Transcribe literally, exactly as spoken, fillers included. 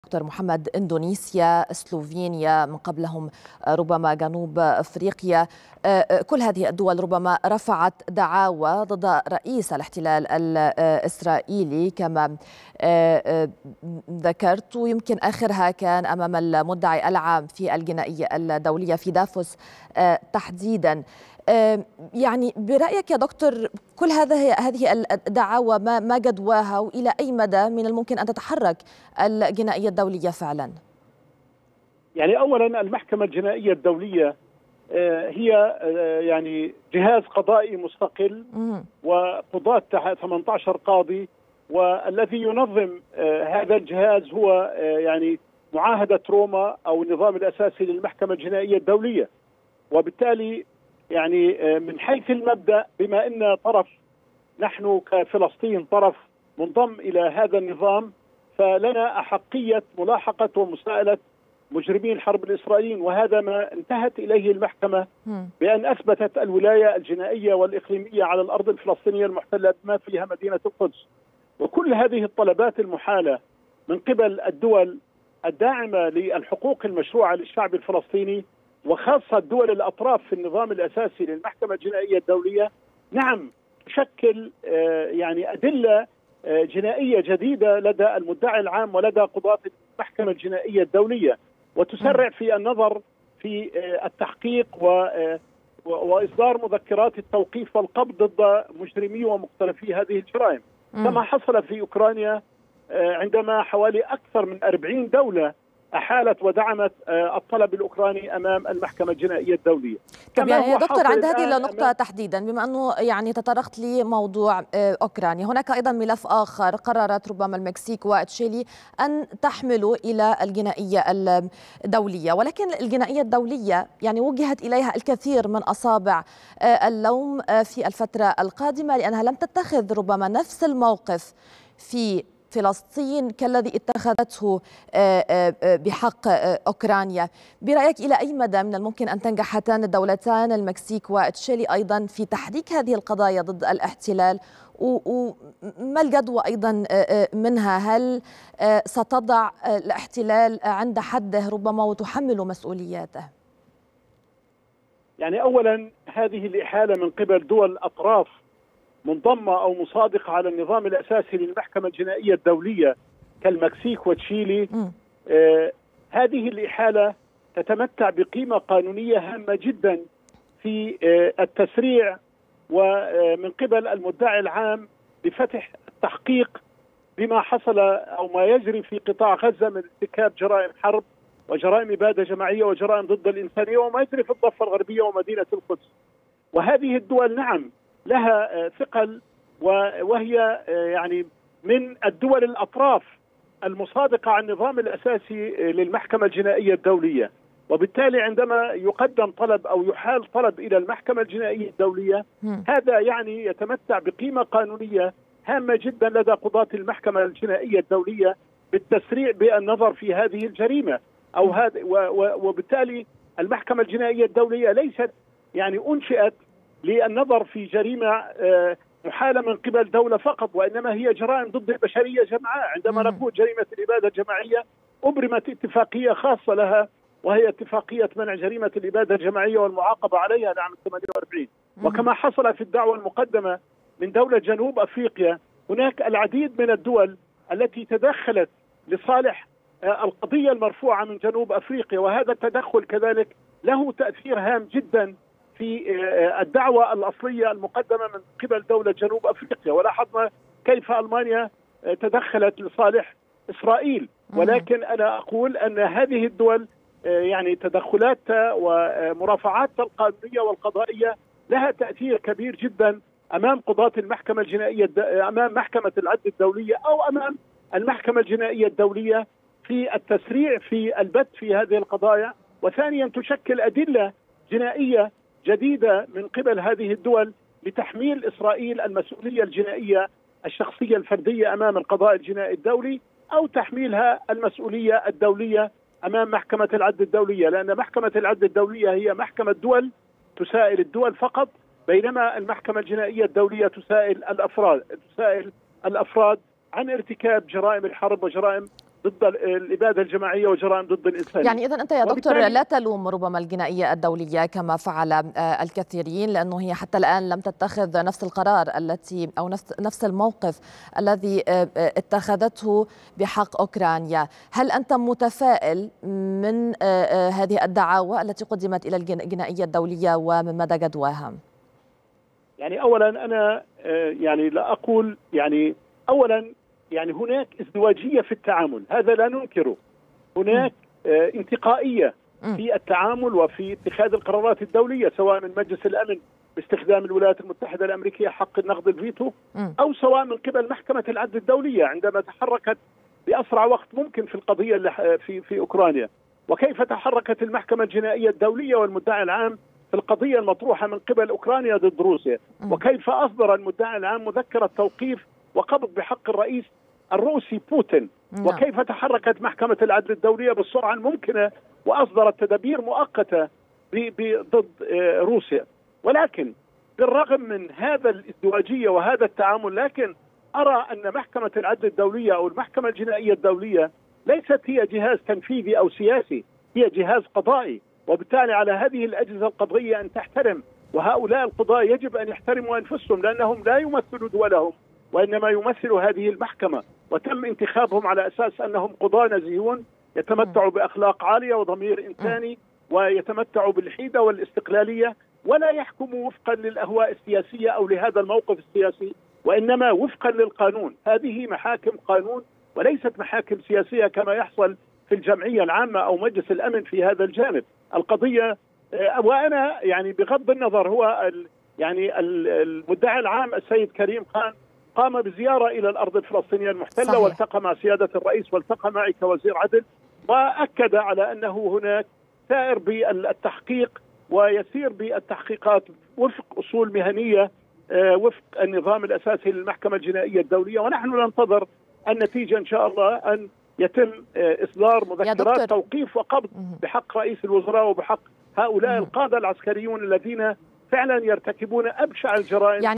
دكتور محمد، إندونيسيا، سلوفينيا، من قبلهم ربما جنوب أفريقيا، كل هذه الدول ربما رفعت دعاوى ضد رئيس الاحتلال الإسرائيلي كما ذكرت، ويمكن آخرها كان أمام المدعي العام في الجنائية الدولية في دافوس تحديدا. يعني برأيك يا دكتور كل هذه هذه الدعاوى ما ما جدواها، وإلى أي مدى من الممكن أن تتحرك الجنائية الدولية فعلا؟ يعني أولا المحكمة الجنائية الدولية هي يعني جهاز قضائي مستقل وقضاة ثمانية عشر قاضي، والذي ينظم هذا الجهاز هو يعني معاهدة روما أو النظام الأساسي للمحكمة الجنائية الدولية. وبالتالي يعني من حيث المبدأ بما أن طرف نحن كفلسطين طرف منضم إلى هذا النظام، فلنا أحقية ملاحقة ومساءلة مجرمي الحرب الإسرائيليين، وهذا ما انتهت إليه المحكمة بأن أثبتت الولاية الجنائية والإقليمية على الأرض الفلسطينية المحتلة بما فيها مدينة القدس. وكل هذه الطلبات المحالة من قبل الدول الداعمة للحقوق المشروعة للشعب الفلسطيني، وخاصة دول الأطراف في النظام الأساسي للمحكمة الجنائية الدولية، نعم تشكل يعني أدلة جنائية جديدة لدى المدعي العام ولدى قضاة المحكمة الجنائية الدولية، وتسرع في النظر في التحقيق وإصدار مذكرات التوقيف والقبض ضد مجرمي ومقترفي هذه الجرائم، كما حصل في أوكرانيا عندما حوالي أكثر من أربعين دولة أحالت ودعمت الطلب الأوكراني أمام المحكمة الجنائية الدولية. طب يعني يا دكتور عند هذه النقطة تحديدا، بما أنه يعني تطرقت لموضوع أوكرانيا، هناك أيضا ملف آخر قررت ربما المكسيك وتشيلي أن تحملوا إلى الجنائية الدولية، ولكن الجنائية الدولية يعني وجهت إليها الكثير من أصابع اللوم في الفترة القادمة لأنها لم تتخذ ربما نفس الموقف في فلسطين كالذي اتخذته بحق أوكرانيا. برأيك إلى أي مدى من الممكن أن تنجح هاتان الدولتان المكسيك وتشيلي أيضا في تحريك هذه القضايا ضد الاحتلال، وما الجدوى أيضا منها؟ هل ستضع الاحتلال عند حده ربما وتحمل مسؤولياته؟ يعني أولا هذه الإحالة من قبل دول أطراف منضمة أو مصادقة على النظام الأساسي للمحكمة الجنائية الدولية كالمكسيك وتشيلي، آه هذه الإحالة تتمتع بقيمة قانونية هامة جدا في آه التسريع ومن قبل المدعي العام بفتح التحقيق بما حصل أو ما يجري في قطاع غزة من ارتكاب جرائم حرب وجرائم إبادة جماعية وجرائم ضد الإنسانية وما يجري في الضفة الغربية ومدينة القدس. وهذه الدول نعم لها ثقل، وهي يعني من الدول الأطراف المصادقة على النظام الأساسي للمحكمة الجنائية الدولية، وبالتالي عندما يقدم طلب أو يحال طلب إلى المحكمة الجنائية الدولية هذا يعني يتمتع بقيمة قانونية هامة جدا لدى قضاة المحكمة الجنائية الدولية بالتسريع بالنظر في هذه الجريمة أو هذا، وبالتالي المحكمة الجنائية الدولية ليست يعني أنشئت للنظر في جريمة محالة من قبل دولة فقط، وإنما هي جرائم ضد البشرية جمعاء. عندما نقول جريمة الإبادة الجماعية أبرمت اتفاقية خاصة لها، وهي اتفاقية منع جريمة الإبادة الجماعية والمعاقبة عليها لعام ثمانية وأربعين. وكما حصل في الدعوة المقدمة من دولة جنوب أفريقيا، هناك العديد من الدول التي تدخلت لصالح القضية المرفوعة من جنوب أفريقيا، وهذا التدخل كذلك له تأثير هام جدا في الدعوة الأصلية المقدمة من قبل دولة جنوب أفريقيا. ولاحظنا كيف ألمانيا تدخلت لصالح إسرائيل، ولكن أنا أقول أن هذه الدول يعني تدخلاتها ومرافعاتها القانونية والقضائية لها تأثير كبير جدا أمام قضاة المحكمة الجنائية، أمام محكمة العدل الدولية أو أمام المحكمة الجنائية الدولية في التسريع في البت في هذه القضايا. وثانيا تشكل أدلة جنائية جديدة من قبل هذه الدول لتحميل إسرائيل المسؤولية الجنائية الشخصية الفردية أمام القضاء الجنائي الدولي، أو تحميلها المسؤولية الدولية أمام محكمة العدل الدولية، لأن محكمة العدل الدولية هي محكمة دول تسائل الدول فقط، بينما المحكمة الجنائية الدولية تسائل الأفراد تسائل الأفراد عن ارتكاب جرائم الحرب وجرائم ضد الإبادة الجماعية وجرائم ضد الإنسانية. يعني إذا أنت يا دكتور لا تلوم ربما الجنائية الدولية كما فعل الكثيرين، لأنه هي حتى الآن لم تتخذ نفس القرار التي أو نفس الموقف الذي اتخذته بحق أوكرانيا. هل أنت متفائل من هذه الدعاوى التي قدمت إلى الجنائية الدولية ومن مدى جدواها؟ يعني أولا أنا يعني لا أقول يعني أولا يعني هناك ازدواجية في التعامل، هذا لا ننكره. هناك آه انتقائية في التعامل وفي اتخاذ القرارات الدولية، سواء من مجلس الأمن باستخدام الولايات المتحدة الأمريكية حق النقض الفيتو، أو سواء من قبل محكمة العدل الدولية عندما تحركت بأسرع وقت ممكن في القضية اللي في في أوكرانيا، وكيف تحركت المحكمة الجنائية الدولية والمدعي العام في القضية المطروحة من قبل أوكرانيا ضد روسيا، وكيف أصدر المدعي العام مذكرة توقيف وقبض بحق الرئيس الروسي بوتين، وكيف تحركت محكمة العدل الدولية بالسرعة الممكنة وأصدرت تدابير مؤقتة ضد روسيا. ولكن بالرغم من هذا الازدواجية وهذا التعامل، لكن أرى أن محكمة العدل الدولية أو المحكمة الجنائية الدولية ليست هي جهاز تنفيذي أو سياسي، هي جهاز قضائي، وبالتالي على هذه الأجهزة القضائية أن تحترم، وهؤلاء القضاة يجب أن يحترموا أنفسهم لأنهم لا يمثلوا دولهم وإنما يمثلوا هذه المحكمة، وتم انتخابهم على أساس أنهم قضاة نزيهون يتمتعوا بأخلاق عالية وضمير إنساني ويتمتعوا بالحيدة والاستقلالية، ولا يحكموا وفقا للأهواء السياسية أو لهذا الموقف السياسي، وإنما وفقا للقانون. هذه محاكم قانون وليست محاكم سياسية كما يحصل في الجمعية العامة أو مجلس الأمن في هذا الجانب. القضية وأنا يعني بغض النظر هو يعني المدعي العام السيد كريم خان قام بزيارة إلى الأرض الفلسطينية المحتلة، صحيح. والتقى مع سيادة الرئيس والتقى معي كوزير عدل، وأكد على أنه هناك سائر بالتحقيق ويسير بالتحقيقات وفق أصول مهنية وفق النظام الأساسي للمحكمة الجنائية الدولية، ونحن ننتظر النتيجة إن شاء الله أن يتم إصدار مذكرات توقيف وقبض بحق رئيس الوزراء وبحق هؤلاء القادة العسكريون الذين فعلا يرتكبون أبشع الجرائم. يعني